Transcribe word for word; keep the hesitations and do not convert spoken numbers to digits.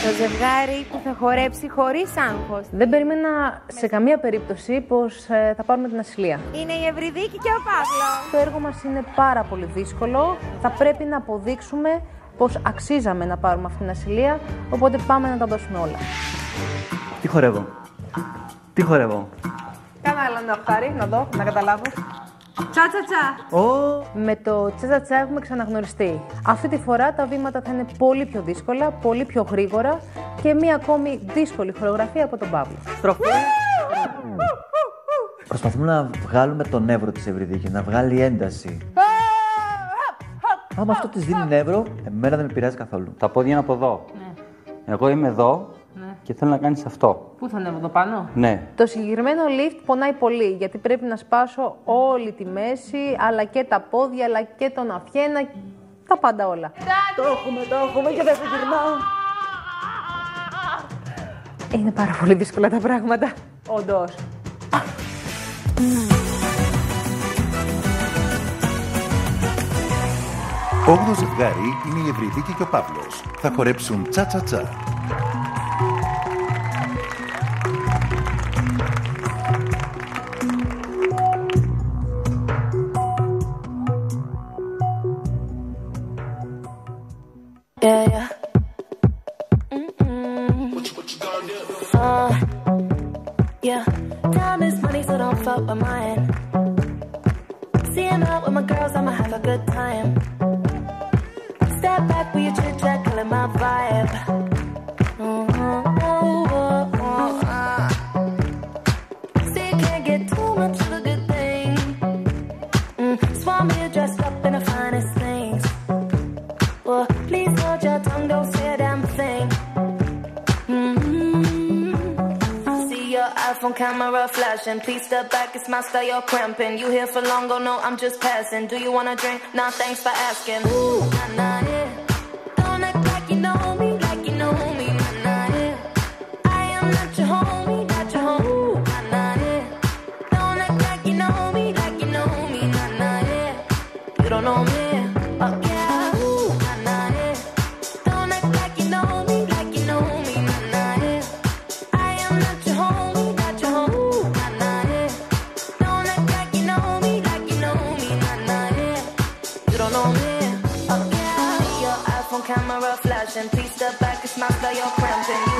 Το ζευγάρι που θα χορέψει χωρίς άγχος. Δεν περίμενα σε καμία περίπτωση πως ε, θα πάρουμε την ασυλία. Είναι η Ευρυδίκη και ο Παύλος. Το έργο μας είναι πάρα πολύ δύσκολο. Θα πρέπει να αποδείξουμε πως αξίζαμε να πάρουμε αυτήν την ασυλία, οπότε πάμε να τα δώσουμε όλα. Τι χορεύω. Τι χορεύω. Κάνα άλλο ένα οχτάρι, να δω, να καταλάβω. Τσα-τσα-τσα. Oh. Με το τσα-τσα-τσα έχουμε ξαναγνωριστεί. Αυτή τη φορά τα βήματα θα είναι πολύ πιο δύσκολα, πολύ πιο γρήγορα και μία ακόμη δύσκολη χορογραφία από τον Παύλο. Στροφή. Προσπαθούμε να βγάλουμε το νεύρο της Ευρυδίκης, να βγάλει ένταση. Άμα αυτό της δίνει νεύρο, εμένα δεν με πειράζει καθόλου. Τα πόδια είναι από εδώ. Ναι. Εγώ είμαι εδώ. Ναι. Και θέλω να κάνεις αυτό. Πού θα ανέβω, εδώ πάνω? Ναι. Το συγκεκριμένο lift πονάει πολύ, γιατί πρέπει να σπάσω όλη τη μέση, αλλά και τα πόδια, αλλά και τον αφιένα, τα πάντα όλα. Το έχουμε, το έχουμε και δεν θα γυρνάω. Είναι πάρα πολύ δύσκολα τα πράγματα, όντως. Όγδοο ζευγάρι είναι η Ευρυδίκη και ο Παύλος. Θα χορέψουν τσα-τσα-τσα. Yeah, yeah. Mm-mm. What you, what you gonna do? Uh, yeah. Time is money, so don't fuck with mine. Seeing out with my girls, I'ma have a good time. Step back with your chit chat, killing my vibe. Mm-hmm. Oh, oh, oh, uh. See, you can't get too much of a good thing. Mm. Swan me dressed up in the finest things. Well, please hold your tongue, don't say a damn thing. Mm-hmm. See your iPhone camera flashing. Please step back, it's my style, you're cramping. You here for long, oh no, I'm just passing. Do you wanna drink? Nah, thanks for asking. Ooh, nah, nah, yeah. Don't act like you know me, like you know me, nah, nah, yeah. I am not your homie, not your homie. Ooh, nah, nah, yeah. Don't act like you know me, like you know me, nah, nah, yeah. You don't know me, oh yeah. Camera flashing, please step back, it's my style, you're cramping.